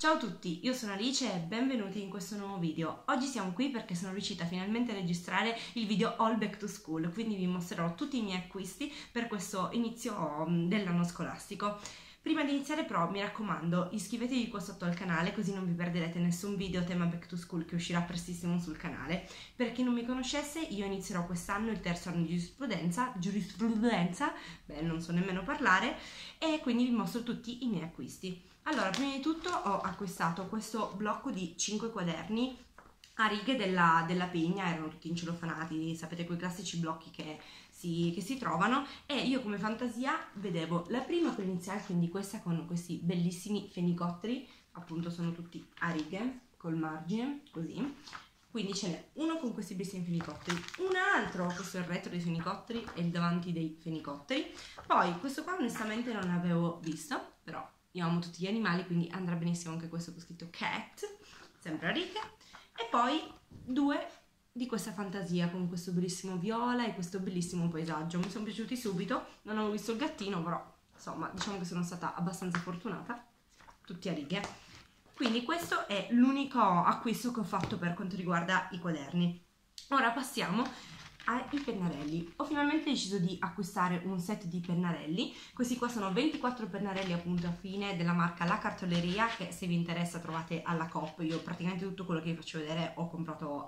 Ciao a tutti, io sono Alice e benvenuti in questo nuovo video. Oggi siamo qui perché sono riuscita finalmente a registrare il video All Back to School, quindi vi mostrerò tutti i miei acquisti per questo inizio dell'anno scolastico. Prima di iniziare però mi raccomando iscrivetevi qua sotto al canale così non vi perderete nessun video tema Back to School che uscirà prestissimo sul canale. Per chi non mi conoscesse, io inizierò quest'anno il terzo anno di giurisprudenza, beh non so nemmeno parlare, e quindi vi mostro tutti i miei acquisti. Allora, prima di tutto ho acquistato questo blocco di 5 quaderni a righe della Pegna, erano tutti incelofanati, sapete quei classici blocchi che si trovano, e io come fantasia vedevo la prima per iniziare, quindi questa con questi bellissimi fenicotteri, appunto sono tutti a righe, col margine, così. Quindi ce n'è uno con questi bellissimi fenicotteri, un altro, questo è il retro dei fenicotteri e il davanti dei fenicotteri. Poi questo qua onestamente non l'avevo visto, però io amo tutti gli animali, quindi andrà benissimo anche questo con scritto cat, sempre a righe. E poi due di questa fantasia con questo bellissimo viola e questo bellissimo paesaggio. Mi sono piaciuti subito, non avevo visto il gattino, però insomma diciamo che sono stata abbastanza fortunata, tutti a righe. Quindi questo è l'unico acquisto che ho fatto per quanto riguarda i quaderni. Ora passiamo ai pennarelli. Ho finalmente deciso di acquistare un set di pennarelli. Questi qua sono 24 pennarelli a punta fine della marca La Cartoleria, che se vi interessa trovate alla Coop. Io praticamente tutto quello che vi faccio vedere l'ho comprato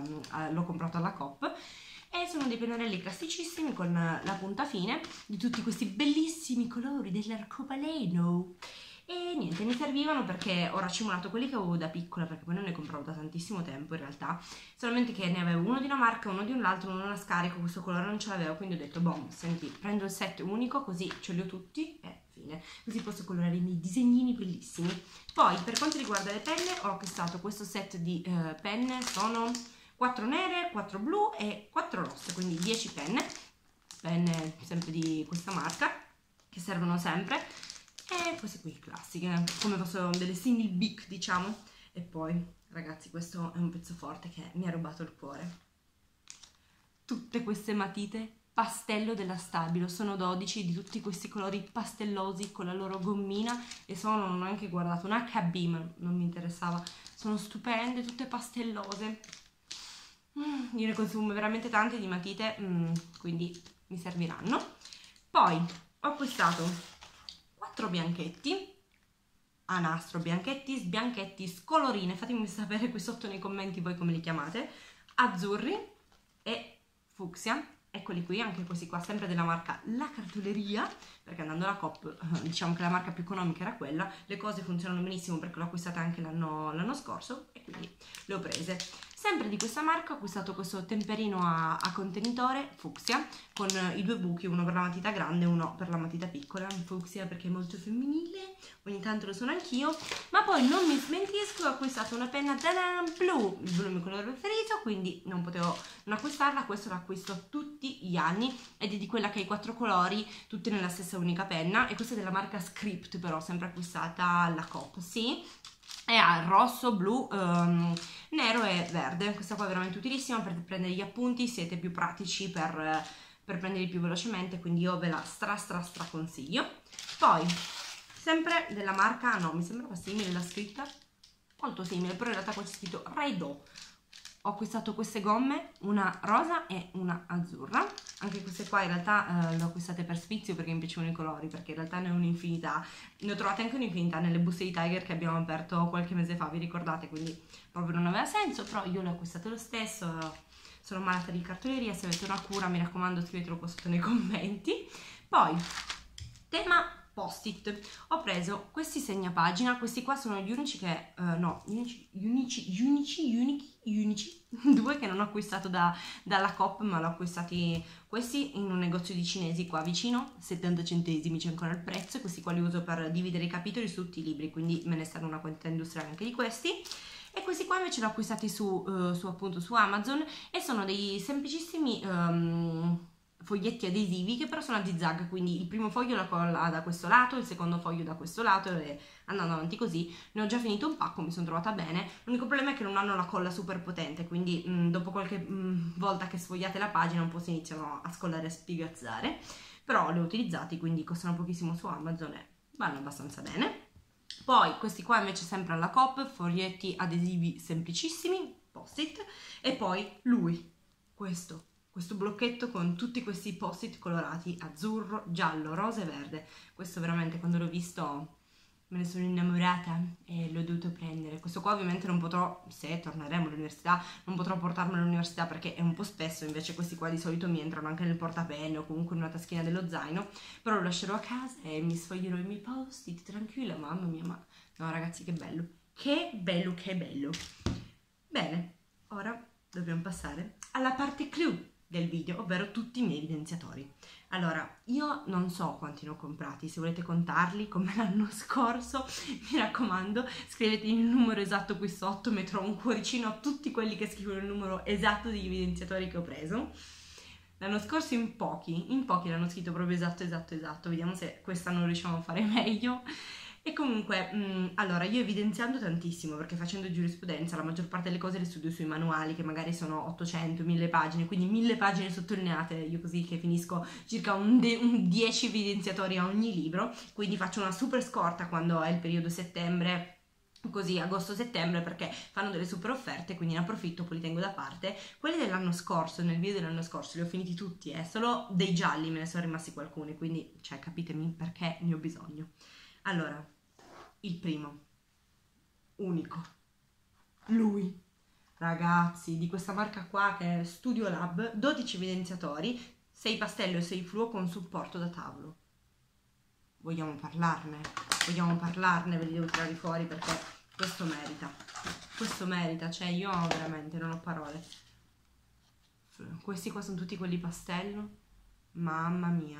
alla Coop. E sono dei pennarelli classicissimi con la punta fine di tutti questi bellissimi colori dell'arcobaleno. E niente, mi servivano perché ho racimolato quelli che avevo da piccola, perché poi non ne compravo da tantissimo tempo in realtà, solamente che ne avevo uno di una marca, uno di un altro, uno una scarico, questo colore non ce l'avevo, quindi ho detto, boh, senti, prendo il set unico così ce li ho tutti e fine, così posso colorare i miei disegnini bellissimi. Poi per quanto riguarda le penne ho acquistato questo set di penne, sono 4 nere, 4 blu e 4 rosse, quindi 10 penne sempre di questa marca, che servono sempre. E queste qui classiche, come fossero delle single bic diciamo. E poi ragazzi, questo è un pezzo forte che mi ha rubato il cuore. Tutte queste matite pastello della Stabilo, sono 12 di tutti questi colori pastellosi con la loro gommina, e sono, non ho neanche guardato, un HB ma non mi interessava, sono stupende, tutte pastellose. Io ne consumo veramente tante di matite, quindi mi serviranno. Poi ho acquistato 4 bianchetti a nastro, bianchetti, sbianchetti, scolorine, fatemi sapere qui sotto nei commenti voi come li chiamate, azzurri e fucsia, eccoli qui, anche questi qua sempre della marca La Cartoleria, perché andando alla Coop diciamo che la marca più economica era quella, le cose funzionano benissimo perché l'ho acquistata anche l'anno scorso e quindi le ho prese. Sempre di questa marca ho acquistato questo temperino a contenitore fucsia con i due buchi, uno per la matita grande e uno per la matita piccola. Fucsia perché è molto femminile, ogni tanto lo sono anch'io. Ma poi non mi smentisco, ho acquistato una penna blu, il blu è il mio colore preferito, quindi non potevo non acquistarla. Questo l'acquisto tutti gli anni ed è di quella che ha i 4 colori, tutte nella stessa unica penna, e questa è della marca Script, però sempre acquistata alla Coop, sì. E ha rosso, blu, nero e verde. Questa qua è veramente utilissima per prendere gli appunti, siete più pratici per prenderli più velocemente, quindi io ve la stra consiglio. Poi sempre della marca, no, mi sembrava simile la scritta, molto simile, però in realtà qua c'è scritto Raido. Ho acquistato queste gomme, una rosa e una azzurra. Anche queste qua in realtà le ho acquistate per sfizio perché mi piacevano i colori, perché in realtà ne ho un'infinità. Ne ho trovate anche un'infinità nelle buste di Tiger che abbiamo aperto qualche mese fa, vi ricordate? Quindi proprio non aveva senso, però io le ho acquistate lo stesso. Sono malata di cartoleria, se avete una cura mi raccomando scrivetelo qua sotto nei commenti. Poi, tema post-it, ho preso questi segnapagina, questi qua sono gli unici che unici due che non ho acquistato dalla Coop, ma l'ho acquistati questi in un negozio di cinesi qua vicino, 70 centesimi c'è ancora il prezzo, e questi qua li uso per dividere i capitoli su tutti i libri, quindi me ne serve una quantità industriale anche di questi. E questi qua invece li ho acquistati appunto su Amazon, e sono dei semplicissimi foglietti adesivi che però sono a zigzag, quindi il primo foglio la colla da questo lato, il secondo foglio da questo lato, e andando avanti così. Ne ho già finito un pacco, mi sono trovata bene. L'unico problema è che non hanno la colla super potente, quindi dopo qualche volta che sfogliate la pagina un po' si iniziano a scollare e a spigazzare, però li ho utilizzati, quindi costano pochissimo su Amazon e vanno abbastanza bene. Poi questi qua invece sempre alla Coop, foglietti adesivi semplicissimi, post-it, e poi lui, questo blocchetto con tutti questi post-it colorati azzurro, giallo, rosa e verde. Questo veramente quando l'ho visto me ne sono innamorata e l'ho dovuto prendere. Questo qua ovviamente non potrò, se torneremo all'università, non potrò portarmelo all'università perché è un po' spesso, invece questi qua di solito mi entrano anche nel portapenne o comunque in una taschina dello zaino, però lo lascerò a casa e mi sfoglierò i miei post-it tranquilla. Mamma mia, ma no ragazzi, che bello, che bello, che bello. Bene, ora dobbiamo passare alla parte clou del video, ovvero tutti i miei evidenziatori. Allora, io non so quanti ne ho comprati, se volete contarli come l'anno scorso, mi raccomando, scrivete il numero esatto qui sotto, metterò un cuoricino a tutti quelli che scrivono il numero esatto degli evidenziatori che ho preso. L'anno scorso in pochi l'hanno scritto proprio esatto, vediamo se quest'anno riusciamo a fare meglio. E comunque, allora, io evidenziando tantissimo, perché facendo giurisprudenza la maggior parte delle cose le studio sui manuali, che magari sono 800, 1000 pagine, quindi 1000 pagine sottolineate, io così che finisco circa un 10 evidenziatori a ogni libro, quindi faccio una super scorta quando è il periodo settembre, così agosto-settembre, perché fanno delle super offerte, quindi ne approfitto, poi li tengo da parte. Quelli dell'anno scorso, nel video dell'anno scorso, li ho finiti tutti, solo dei gialli me ne sono rimasti alcuni, quindi, cioè, capitemi perché ne ho bisogno. Allora, il primo, unico, lui, ragazzi, di questa marca qua che è Studio Lab, 12 evidenziatori, 6 pastello e 6 fluo con supporto da tavolo. Vogliamo parlarne, ve li devo tirare fuori perché questo merita, cioè io veramente non ho parole. Questi qua sono tutti quelli pastello, mamma mia,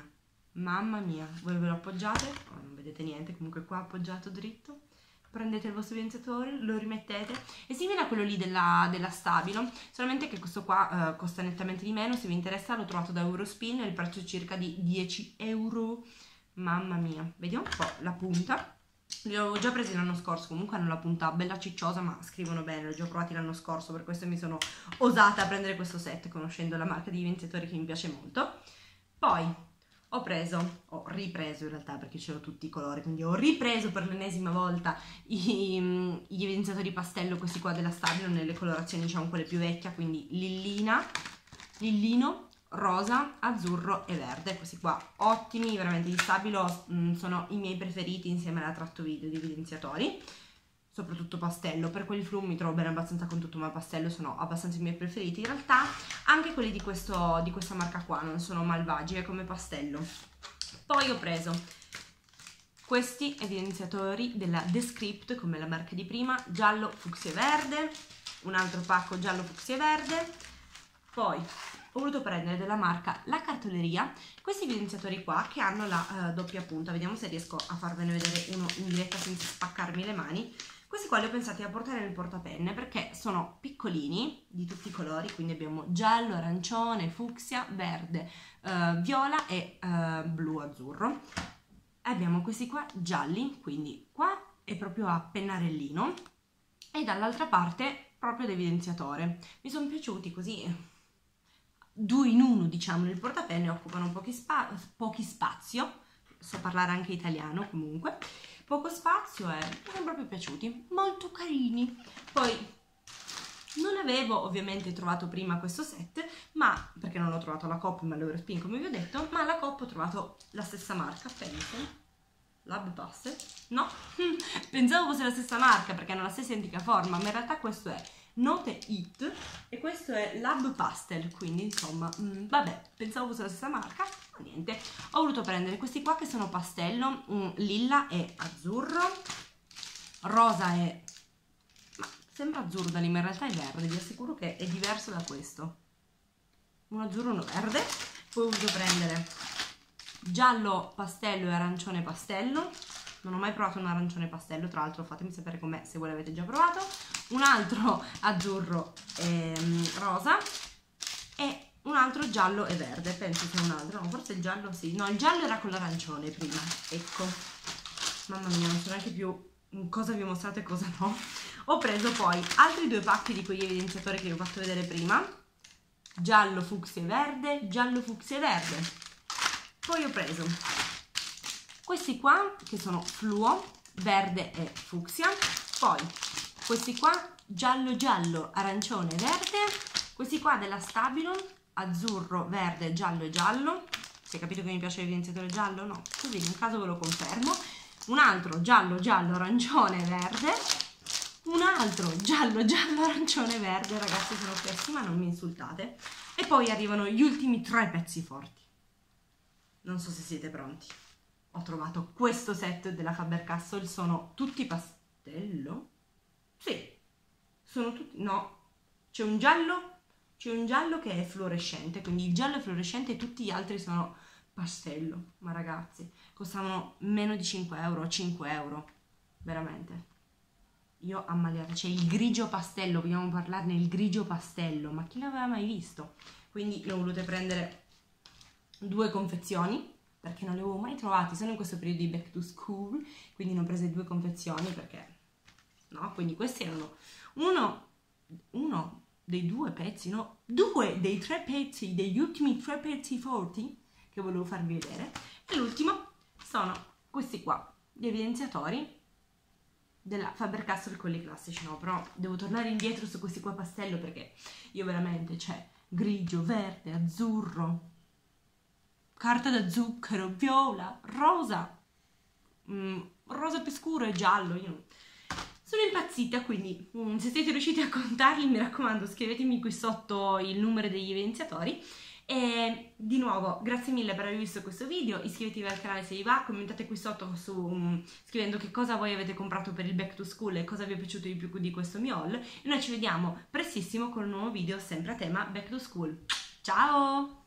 voi ve lo appoggiate, oh, non vedete niente, comunque qua appoggiato dritto, prendete il vostro evidenziatore, lo rimettete, è simile a quello lì della Stabilo, solamente che questo qua costa nettamente di meno. Se vi interessa l'ho trovato da Eurospin, il prezzo è circa di 10 euro, mamma mia. Vediamo un po' la punta, li avevo già presi l'anno scorso, comunque hanno la punta bella cicciosa ma scrivono bene, li ho già provati l'anno scorso, per questo mi sono osata a prendere questo set, conoscendo la marca di evidenziatori che mi piace molto. Poi ho ripreso in realtà, perché c'erano tutti i colori, quindi ho ripreso per l'ennesima volta gli evidenziatori pastello, questi qua della Stabilo, nelle colorazioni diciamo quelle più vecchie, quindi lillino, rosa, azzurro e verde. Questi qua ottimi, veramente gli Stabilo sono i miei preferiti insieme alla tratto video di evidenziatori, soprattutto pastello. Per quelli flu mi trovo bene abbastanza con tutto, ma pastello sono abbastanza i miei preferiti. In realtà anche quelli di questa marca qua non sono malvagi come pastello. Poi ho preso questi evidenziatori della Descript, come la marca di prima, giallo, fucsia e verde, un altro pacco giallo, fucsia e verde. Poi ho voluto prendere della marca La Cartoleria questi evidenziatori qua che hanno la doppia punta. Vediamo se riesco a farvene vedere uno in diretta senza spaccarmi le mani. Questi qua li ho pensati a portare nel portapenne perché sono piccolini, di tutti i colori, quindi abbiamo giallo, arancione, fucsia, verde, viola e blu azzurro. Abbiamo questi qua gialli, quindi qua è proprio a pennarellino e dall'altra parte proprio d'evidenziatore. Mi sono piaciuti così, 2 in 1 diciamo nel portapenne, occupano pochi spazio, so parlare anche italiano comunque, poco spazio e mi sono proprio piaciuti, molto carini. Poi non avevo ovviamente trovato prima questo set, ma perché non l'ho trovato alla Coop ma all'Eurospin come vi ho detto, ma alla Coop ho trovato la stessa marca, penso, Lab Pastel, no? Pensavo fosse la stessa marca perché hanno la stessa identica forma, ma in realtà questo è Note It e questo è Lab Pastel, quindi insomma, vabbè, pensavo fosse la stessa marca, ma niente. Ho voluto prendere questi qua che sono pastello, lilla e azzurro, rosa e... ma sembra azzurro da lì, ma in realtà è verde, vi assicuro che è diverso da questo. Un azzurro e uno verde. Poi ho voluto prendere giallo pastello e arancione pastello. Non ho mai provato un arancione pastello, tra l'altro fatemi sapere com'è se voi l'avete già provato. Un altro azzurro e rosa e un altro giallo e verde, penso sia un altro, no, forse il giallo sì, no, il giallo era con l'arancione prima, ecco, mamma mia, non so neanche più cosa vi ho mostrato e cosa no. Ho preso poi altri 2 pacchi di quegli evidenziatori che vi ho fatto vedere prima, giallo, fucsia e verde, giallo, fucsia e verde. Poi ho preso questi qua che sono fluo, verde e fucsia. Poi questi qua giallo giallo, arancione, verde. Questi qua della Stabilon, azzurro, verde, giallo e giallo. Si è capito che mi piace l'evidenziatore giallo? No, così in caso ve lo confermo. Un altro giallo giallo, arancione, verde. Un altro giallo giallo, arancione, verde. Ragazzi, sono pessima, non mi insultate. E poi arrivano gli ultimi 3 pezzi forti. Non so se siete pronti. Ho trovato questo set della Faber-Castell, sono tutti pastello? Sì, sono tutti, no, c'è un giallo che è fluorescente, quindi il giallo è fluorescente e tutti gli altri sono pastello. Ma ragazzi, costavano meno di 5 euro, 5 euro, veramente. Io ammaliata, c'è il grigio pastello, vogliamo parlarne, il grigio pastello, ma chi l'aveva mai visto? Quindi ne ho volute prendere 2 confezioni, perché non le avevo mai trovate, sono in questo periodo di back to school, quindi ne ho prese 2 confezioni, perché, no, quindi questi erano uno dei 2 pezzi, no, 2 dei 3 pezzi, degli ultimi 3 pezzi forti, che volevo farvi vedere, e l'ultimo sono questi qua, gli evidenziatori della Faber-Castell, quelli classici, no, però devo tornare indietro su questi qua pastello, perché io veramente, c'è grigio, verde, azzurro, carta da zucchero, viola, rosa, rosa più scuro e giallo. Io sono impazzita, quindi se siete riusciti a contarli, mi raccomando, scrivetemi qui sotto il numero degli evidenziatori. E di nuovo grazie mille per aver visto questo video, iscrivetevi al canale se vi va, commentate qui sotto scrivendo che cosa voi avete comprato per il back to school e cosa vi è piaciuto di più di questo mio haul, e noi ci vediamo prestissimo con un nuovo video sempre a tema back to school. Ciao!